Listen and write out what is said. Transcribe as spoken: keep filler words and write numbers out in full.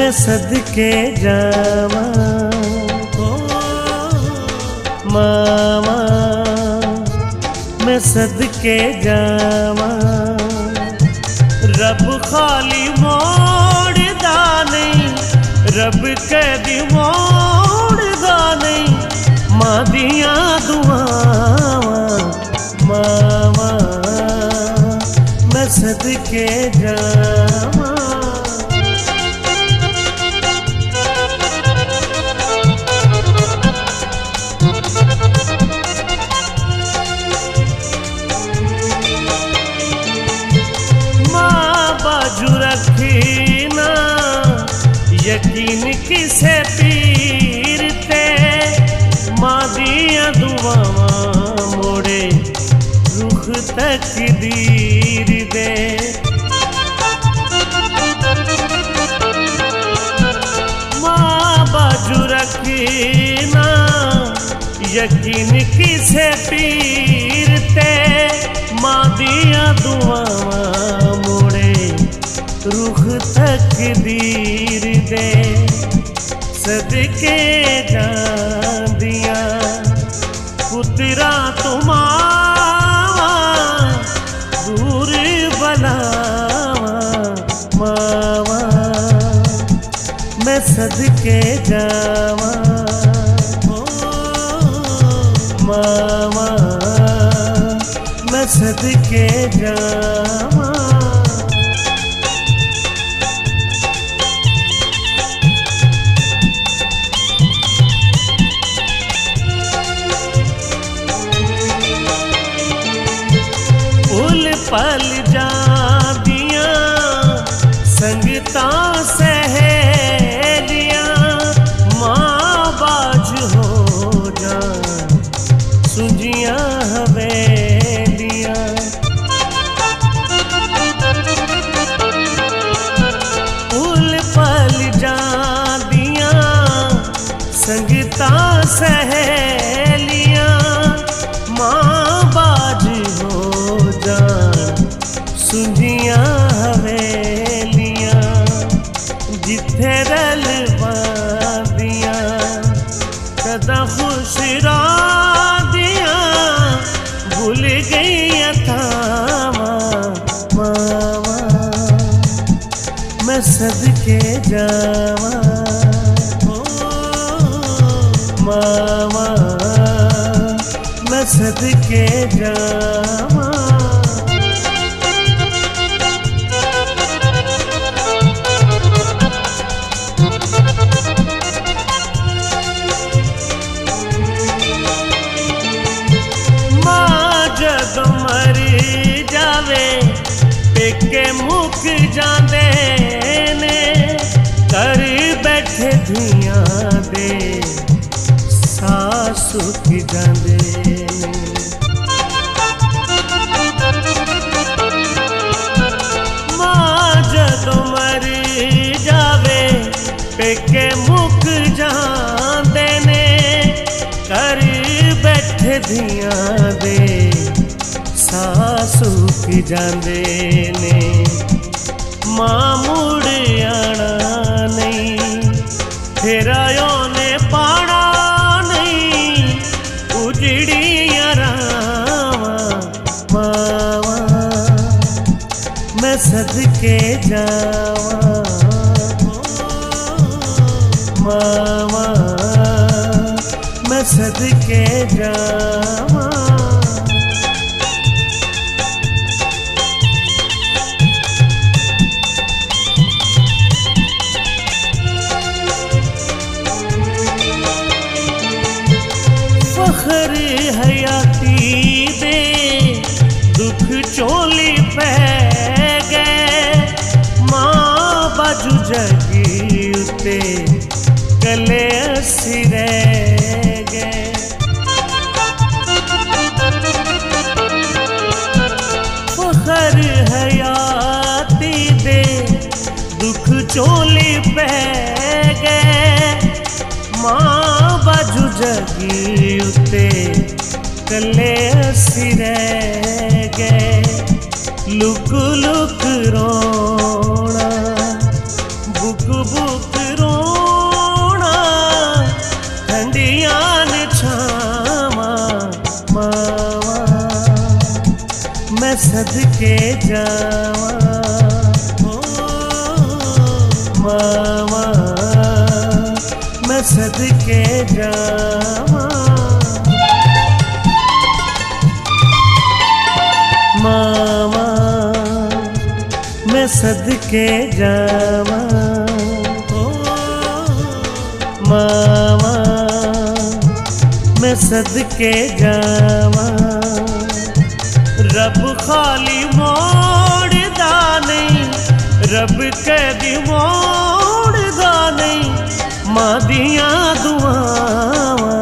मैं सदके जावा मामा, मैं सदके जावा। रब खाली मोड़दा नहीं, रब कदी मोड़दा नहीं। मां दियां दुआवां मामा, मैं सदके जावा। रखी ना यकीन किसे पीर ते, मां दियां दुआवां मोड़े रुख तकदीर दे। मां बाजू रखी ना यकीन किसे पीर ते, मां दियां दुआवां मोड़े रुख तकदीर दे। सदके जांदियां पुत्रा तुमावा, दूर बलावा मावा, मैं सदके जावा मावा, मैं सदके जावा। पल जांदियां संगतां सहेलियां, मां बाज हो जान सुजियां हवेलियां। पुल पल जांदियां संगतां सहेलियां, मां बाज हो जान सुझियां हवेलियां। जिथे रल बांदियां कदा खुश रांदियां, भूल गई थावां मावा, मैं सदके जावा मावा, मैं सदके जावा। मरी जावे पेके मुक जांदे ने, कर बैठे धियां दे सास सुख जांदे ने। मां जदों मरी जावे पेके मुक जांदे ने, कर बैठे धियां दे सुख जांदे ने। मां मुड़ आना नहीं, फेरा ने पाना नहीं, उजड़ियां रावां मावा, मैं सदके जावा मावा, मैं सदके जावा। फखर हयाती दे दुख चोली पै गए, मां बाजू जगी उते कले असी रह गए। फखर हयाती दे दुख चोली पै गए, मां बाजू जगी उते कले असी रह गए। लुक लुक रोना बुक बुक सदके जावा ओ मावा मैं सदके जावा मावा मैं सदके जावा ओ मावा मैं सदके जावा रब खाली मोड़ दा नहीं रब कदी मोड़ दा नहीं मां दियां दुआवां